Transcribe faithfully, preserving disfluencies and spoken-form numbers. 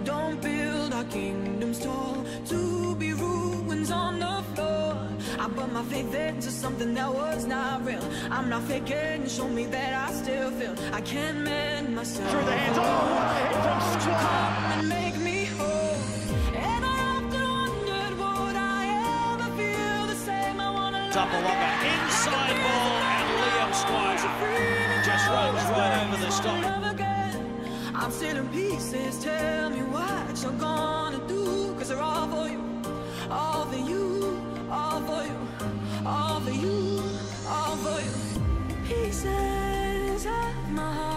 don't build our kingdoms tall to be ruins on the floor. I put my faith into something that was not real. I'm not faking, show me that I still feel I can't mend myself. Through the hands, oh, what a hit from Squire! Come and make me whole. And I often wondered, would I ever feel the same? I wanna Double longer, inside ball, and Liam Squire just runs right over the stop. I'm still in pieces, tell me what you're gonna do, cause they're all for you, all for you, all for you, all for you, all for you. Pieces of my heart.